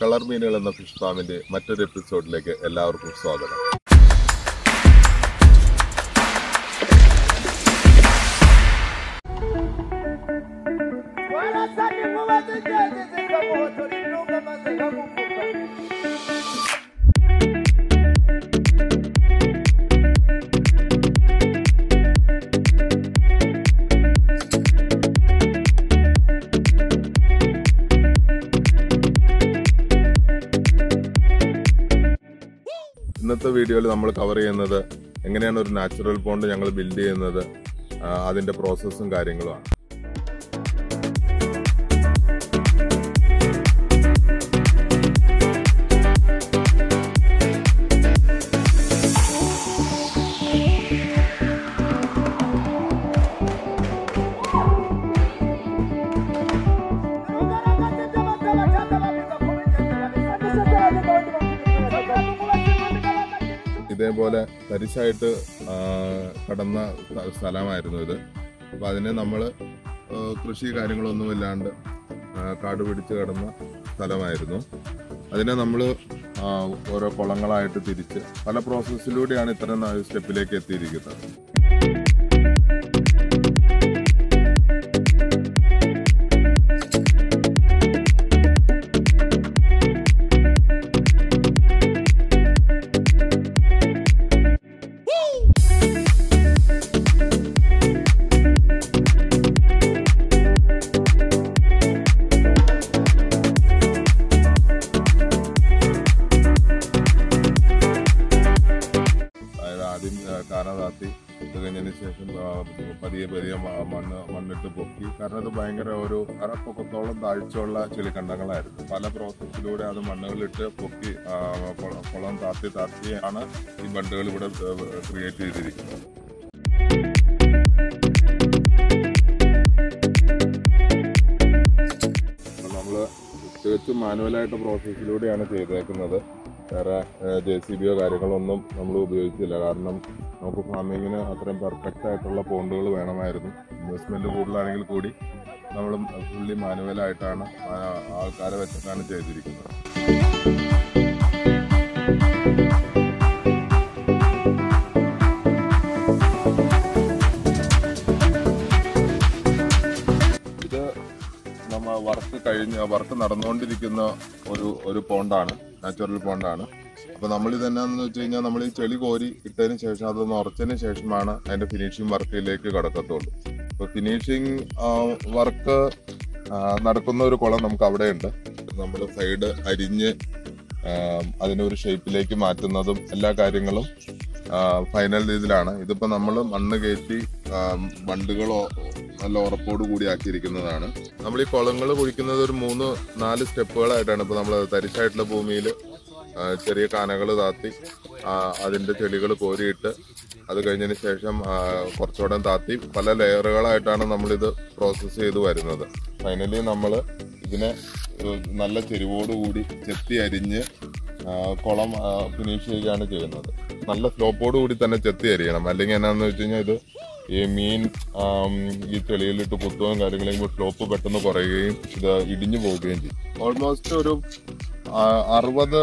Colour മീനുകൾ എന്ന fish ഫാമിന്റെ മറ്റൊരു എപ്പിസോഡിലേക്ക് എല്ലാവർക്കും സ്വാഗതം. ഇന്നത്തെ വീഡിയോയിൽ നമ്മൾ കവർ ചെയ്യുന്നത് എങ്ങനെയാണ് ഒരു നാച്ചുറൽ പോണ്ട് ഞങ്ങൾ ബിൽഡ് ചെയ്യുന്നത്, അതിന്റെ പ്രോസസ്സും കാര്യങ്ങളുമാണ്. ഇതേപോലെ തരിശായിട്ട് കടന്ന സ്ഥലമായിരുന്നു ഇത്. അപ്പോൾ അതിനെ നമ്മൾ കൃഷി കാര്യങ്ങളൊന്നുമില്ലാണ്ട് കാട് പിടിച്ച് കിടന്ന സ്ഥലമായിരുന്നു. അതിനെ നമ്മൾ ഓരോ കുളങ്ങളായിട്ട് തിരിച്ച് പല പ്രോസസ്സിലൂടെയാണ് ഇത്തരം സ്റ്റെപ്പിലേക്ക് എത്തിയിരിക്കുന്നത്. കാന താത്തി ഇത് കഴിഞ്ഞതിന് ശേഷം പതിയെ മണ്ണിട്ട് പൊക്കി. കാരണം അത് ഭയങ്കര ഒരു അരപ്പൊക്കത്തോളം താഴ്ചയുള്ള ചെളിക്കണ്ടങ്ങളായിരുന്നു. പല പ്രോസസ്സിലൂടെ അത് മണ്ണുകളിട്ട് പൊക്കി കുളം താത്തിയാണ് ഈ ബണ്ടുകൾ ഇവിടെ ക്രിയേറ്റ് ചെയ്തിരിക്കുന്നത്. നമ്മൾ തികച്ചും മാനുവലായിട്ട് പ്രോസസ്സിലൂടെയാണ് ചെയ്തേക്കുന്നത്. വേറെ JCBയോ കാര്യങ്ങളൊന്നും നമ്മൾ ഉപയോഗിച്ചില്ല. കാരണം നമുക്ക് ഫാമിങ്ങിന് അത്രയും പെർഫെക്റ്റ് ആയിട്ടുള്ള പോണ്ടുകൾ വേണമായിരുന്നു. ഇൻവെസ്റ്റ്മെന്റ് കൂടുതലാണെങ്കിൽ കൂടി നമ്മൾ ഫുള്ളി മാനുവലായിട്ടാണ് ആൾക്കാരെ വെച്ചിട്ടാണ് ചെയ്തിരിക്കുന്നത്. ഇത് നമ്മൾ വർക്ക് നടന്നുകൊണ്ടിരിക്കുന്ന ഒരു പോണ്ടാണ്, നാച്ചുറൽ പോണ്ടാണ്. അപ്പോൾ നമ്മളിത് എന്നാന്ന് വെച്ച് കഴിഞ്ഞാൽ നമ്മൾ ഈ ചെളി കോരി ഇട്ടതിന് ശേഷം അതൊന്ന് ഉറച്ചതിന് ശേഷമാണ് അതിന്റെ ഫിനിഷിംഗ് വർക്കിലേക്ക് കടക്കത്തുള്ളൂ. അപ്പോൾ ഫിനിഷിംഗ് വർക്ക് നടക്കുന്ന ഒരു കുളം നമുക്ക് അവിടെയുണ്ട്. നമ്മൾ സൈഡ് അരിഞ്ഞ് അതിനൊരു ഷേപ്പിലേക്ക് മാറ്റുന്നതും എല്ലാ കാര്യങ്ങളും ഫൈനൽ രീതിയിലാണ്. ഇതിപ്പോൾ നമ്മൾ മണ്ണ് കയറ്റി ബണ്ടുകളോ നല്ല ഉറപ്പോട് കൂടി ആക്കിയിരിക്കുന്നതാണ്. നമ്മൾ ഈ കുളങ്ങൾ കുഴിക്കുന്നത് ഒരു 3-4 സ്റ്റെപ്പുകളായിട്ടാണ്. ഇപ്പോൾ നമ്മൾ തരിശായിട്ടുള്ള ഭൂമിയിൽ ചെറിയ കാനകൾ താത്തി അതിന്റെ ചെളികൾ കോരിയിട്ട് അത് കഴിഞ്ഞതിന് ശേഷം കുറച്ചുകൂടെ താത്തി പല ലെയറുകളായിട്ടാണ് നമ്മളിത് പ്രോസസ്സ് ചെയ്ത് വരുന്നത്. ഫൈനലി നമ്മൾ ഇതിനെ നല്ല ചെരിവോടുകൂടി ചെത്തി അരിഞ്ഞ് കുളം ഫിനിഷ് ചെയ്യുകയാണ് ചെയ്യുന്നത്. നല്ല സ്ലോപ്പോട് കൂടി തന്നെ ചെത്തി അരിയണം, അല്ലെങ്കിൽ എന്നാന്ന് വെച്ച് കഴിഞ്ഞാൽ ഇത് ഈ മീൻ ഈ ചെളിയിലിട്ട് കുത്തുകയും കാര്യങ്ങളെങ്കിൽ സ്ലോപ്പ് പെട്ടെന്ന് കുറയുകയും ഇത് ഇടിഞ്ഞു പോവുകയും ചെയ്യും. ഓൾമോസ്റ്റ് ഒരു 50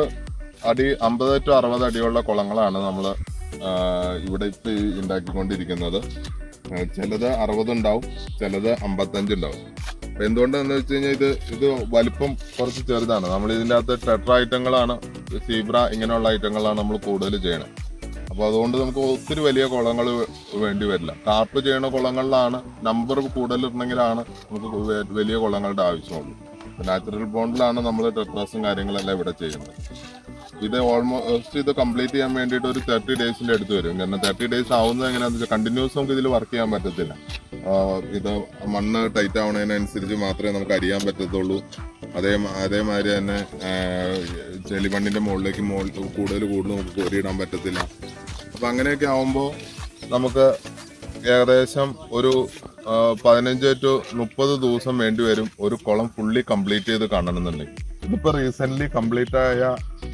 to 60 അടിയുള്ള കുളങ്ങളാണ് നമ്മൾ ഇവിടെ ഇപ്പം ഉണ്ടാക്കിക്കൊണ്ടിരിക്കുന്നത്. ചിലത് 60 ഉണ്ടാവും, ചിലത് 55 ഉണ്ടാവും. അപ്പം എന്തുകൊണ്ടാണെന്ന് വെച്ച് കഴിഞ്ഞാൽ ഇത് വലിപ്പം കുറച്ച് ചെറുതാണ്. നമ്മൾ ഇതിൻ്റെ അകത്ത് ടെട്ര ഐറ്റങ്ങളാണ്, സീബ്ര ഇങ്ങനെയുള്ള ഐറ്റങ്ങളാണ് നമ്മൾ കൂടുതൽ ചെയ്യണം. അപ്പോൾ അതുകൊണ്ട് നമുക്ക് ഒത്തിരി വലിയ കുളങ്ങൾ വേണ്ടി വരില്ല. കാർപ്പ് ചെയ്യണ കുളങ്ങളിലാണ് നമ്പർ കൂടുതലിട്ടുണ്ടെങ്കിലാണ് നമുക്ക് വലിയ കുളങ്ങളുടെ ആവശ്യമുള്ളൂ. നാച്ചുറൽ പോണ്ടിലാണ് നമ്മൾ ടെട്രാസും കാര്യങ്ങളെല്ലാം ഇവിടെ ചെയ്യുന്നത്. ഇത് ഓൾമോസ്റ്റ് ഇത് കംപ്ലീറ്റ് ചെയ്യാൻ വേണ്ടിയിട്ട് ഒരു 30 ഡേയ്സിൻ്റെ അടുത്ത് വരും. കാരണം 30 ഡേയ്സ് ആവുന്നത് എങ്ങനെയാണെന്ന് വെച്ചാൽ കണ്ടിന്യൂസ് നമുക്ക് ഇതിൽ വർക്ക് ചെയ്യാൻ പറ്റത്തില്ല. ഇത് മണ്ണ് ടൈറ്റ് ആവുന്നതിനനുസരിച്ച് മാത്രമേ നമുക്ക് അരിയാൻ പറ്റത്തുള്ളൂ. അതേമാതിരി തന്നെ ചെളിമണ്ണിന്റെ മുകളിലേക്ക് കൂടുതൽ നമുക്ക് കോരിയിടാൻ പറ്റത്തില്ല. അപ്പം അങ്ങനെയൊക്കെ ആവുമ്പോൾ നമുക്ക് ഏകദേശം ഒരു 15 to 30 ദിവസം വേണ്ടി വരും ഒരു കുളം ഫുള്ളി കംപ്ലീറ്റ് ചെയ്ത് കാണണമെന്നുണ്ടെങ്കിൽ. ഇതിപ്പോൾ റീസെൻ്റ്ലി കംപ്ലീറ്റ് ആയ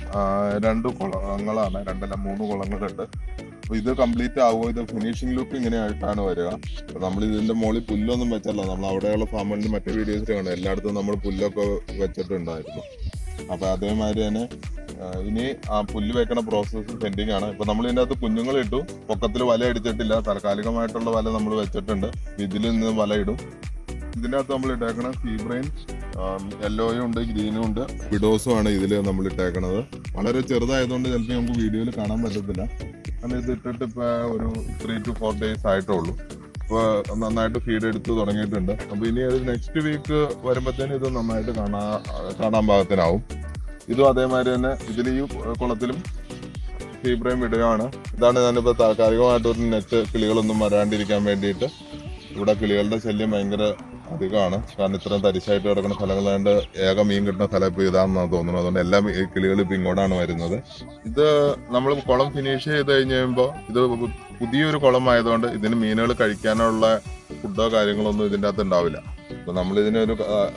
2 കുളങ്ങളാണ്, 2-3 കുളങ്ങളുണ്ട്. അപ്പോൾ ഇത് കംപ്ലീറ്റ് ആവുമോ, ഇത് ഫിനിഷിംഗ് ലുക്ക് ഇങ്ങനെയായിട്ടാണ് വരിക. അപ്പോൾ നമ്മൾ ഇതിൻ്റെ മുകളിൽ പുല്ലൊന്നും വെച്ചല്ല, നമ്മൾ അവിടെയുള്ള ഫാമുകളിൽ മറ്റേ വീഡിയോസിൽ കാണും എല്ലായിടത്തും നമ്മൾ പുല്ലൊക്കെ വെച്ചിട്ടുണ്ടായിരുന്നു. അപ്പോൾ അതേമാതിരി തന്നെ ഇനി ആ പുല്ല് വെക്കണ പ്രോസസ്സ് പെൻഡിങ് ആണ്. ഇപ്പൊ നമ്മൾ ഇതിൻ്റെ അകത്ത് കുഞ്ഞുങ്ങൾ ഇട്ടു, പൊക്കത്തിൽ വല അടിച്ചിട്ടില്ല, താൽക്കാലികമായിട്ടുള്ള വല നമ്മൾ വെച്ചിട്ടുണ്ട്. ഇതിൽ നിന്ന് വല ഇടും. ഇതിൻ്റെ അകത്ത് നമ്മൾ ഇട്ടേക്കണ സീബ്രയും യെല്ലോയും ഉണ്ട്, ഗ്രീനും ഉണ്ട്, വിഡോസും ആണ് ഇതിൽ നമ്മൾ ഇട്ടേക്കണത്. വളരെ ചെറുതായതുകൊണ്ട് ചിലപ്പോൾ നമുക്ക് വീഡിയോയിൽ കാണാൻ പറ്റത്തില്ല. കാരണം ഇത് ഇട്ടിട്ട് ഇപ്പോൾ ഒരു 3 to 4 days ആയിട്ടുള്ളൂ. ഇപ്പോൾ നന്നായിട്ട് ഫീഡ് എടുത്ത് തുടങ്ങിയിട്ടുണ്ട്. അപ്പോൾ ഇനി അത് നെക്സ്റ്റ് വീക്ക് വരുമ്പോഴത്തേനും ഇത് നന്നായിട്ട് കാണാൻ പാകത്തിനാവും. ഇതും അതേമാതിരി തന്നെ ഇതിൽ ഈ കുളത്തിലും സീബ്രയും വിടുകയാണ്. ഇതാണ് ഞാനിപ്പോൾ താൽക്കാലികമായിട്ടൊരു നെറ്റ് കിളികളൊന്നും വരാണ്ടിരിക്കാൻ വേണ്ടിയിട്ട്. ഇവിടെ കിളികളുടെ ശല്യം ഭയങ്കര അധികമാണ്. കാരണം ഇത്രയും തരിശായിട്ട് കിടക്കുന്ന സ്ഥലങ്ങളാണ്ട് ഏക മീൻ കിട്ടുന്ന സ്ഥലം ഇപ്പോൾ ഇതാണെന്നാണ് തോന്നുന്നത്. അതുകൊണ്ട് എല്ലാ കിളികളും ഇപ്പം ഇങ്ങോട്ടാണ് വരുന്നത്. ഇത് നമ്മൾ കുളം ഫിനിഷ് ചെയ്ത് കഴിഞ്ഞ് കഴിയുമ്പോൾ ഇത് പുതിയൊരു കുളമായതുകൊണ്ട് ഇതിന് മീനുകൾ കഴിക്കാനുള്ള ഫുഡോ കാര്യങ്ങളൊന്നും ഇതിൻ്റെ അകത്ത് ഉണ്ടാവില്ല. അപ്പോൾ നമ്മളിതിനൊരു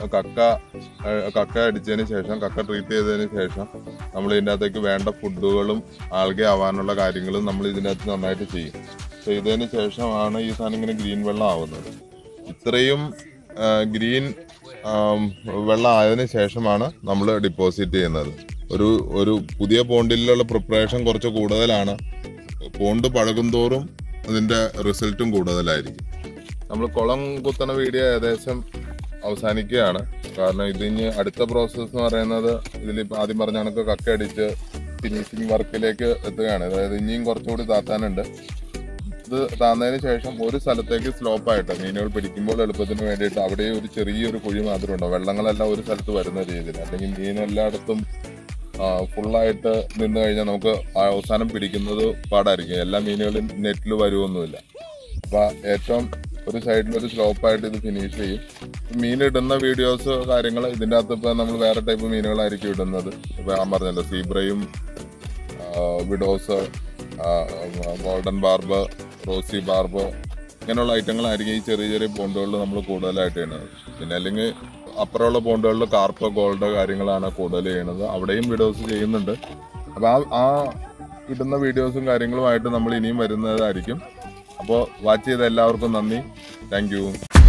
കക്ക അടിച്ചതിന് ശേഷം, കക്ക ട്രീറ്റ് ചെയ്തതിന് ശേഷം നമ്മൾ ഇതിൻ്റെ അകത്തേക്ക് വേണ്ട ഫുഡുകളും ആൾഗെ ആവാനുള്ള കാര്യങ്ങളും നമ്മൾ ഇതിൻ്റെ അകത്ത് നന്നായിട്ട് ചെയ്യും. ചെയ്തതിന് ശേഷമാണ് ഈ സാധനം ഇങ്ങനെ ഗ്രീൻ വെള്ളം ആവുന്നത്. ഇത്രയും ഗ്രീൻ വെള്ളം ആയതിനു ശേഷമാണ് നമ്മൾ ഡിപ്പോസിറ്റ് ചെയ്യുന്നത്. ഒരു പുതിയ പോണ്ടിലുള്ള പ്രിപ്പറേഷൻ കുറച്ച് കൂടുതലാണ്. പോണ്ട് പഴകും തോറും അതിൻ്റെ റിസൾട്ടും കൂടുതലായിരിക്കും. നമ്മൾ കുളം കുത്തണ വീഡിയോ ഏകദേശം അവസാനിക്കുകയാണ്. കാരണം ഇതിന് അടുത്ത പ്രോസസ്സ് എന്ന് പറയുന്നത് ഇതിലിപ്പോൾ ആദ്യം പറഞ്ഞ കണക്ക് കക്ക അടിച്ച് ഫിനിഷിങ് വർക്കിലേക്ക് എത്തുകയാണ്. അതായത് ഇനിയും കുറച്ചുകൂടി താത്താനുണ്ട്. ഇത് താന്നതിന് ശേഷം ഒരു സ്ഥലത്തേക്ക് സ്ലോപ്പായിട്ട് മീനുകൾ പിടിക്കുമ്പോൾ എളുപ്പത്തിന് വേണ്ടിയിട്ട് അവിടെ ഒരു ചെറിയൊരു കുഴി മാത്രമേ ഉണ്ടാവും. വെള്ളങ്ങളെല്ലാം ഒരു സ്ഥലത്ത് വരുന്ന രീതിയിൽ. അല്ലെങ്കിൽ മീനെല്ലായിടത്തും ഫുള്ളായിട്ട് നിന്ന് കഴിഞ്ഞാൽ നമുക്ക് അവസാനം പിടിക്കുന്നത് പാടായിരിക്കും. എല്ലാ മീനുകളും നെറ്റിൽ വരുമൊന്നുമില്ല. അപ്പോൾ ഏറ്റവും ഒരു സൈഡിലൊരു സ്ലോപ്പായിട്ട് ഇത് ഫിനിഷ് ചെയ്യും. മീനിടുന്ന വീഡിയോസ് കാര്യങ്ങൾ ഇതിൻ്റെ അകത്ത് ഇപ്പോൾ നമ്മൾ വേറെ ടൈപ്പ് മീനുകളായിരിക്കും ഇടുന്നത്. ഇപ്പോൾ ഞാൻ പറഞ്ഞല്ലോ സീബ്രയും widows, golden barb, rosy barb, ഇങ്ങനെയുള്ള ഐറ്റങ്ങളായിരിക്കും ഈ ചെറിയ ചെറിയ പോണ്ടുകളിൽ നമ്മൾ കൂടുതലായിട്ട് ചെയ്യുന്നത്. പിന്നെ അല്ലെങ്കിൽ അപ്പുറമുള്ള പോണ്ടുകളിൽ കാർപ്പ്, ഗോൾഡ് കാര്യങ്ങളാണ് കൂടുതൽ ചെയ്യുന്നത്. അവിടെയും വീഡിയോസ് ചെയ്യുന്നുണ്ട്. അപ്പോൾ ആ ഇടുന്ന വീഡിയോസും കാര്യങ്ങളുമായിട്ട് നമ്മൾ ഇനിയും വരുന്നതായിരിക്കും. അപ്പോൾ വാച്ച് ചെയ്ത എല്ലാവർക്കും നന്ദി. Thank U.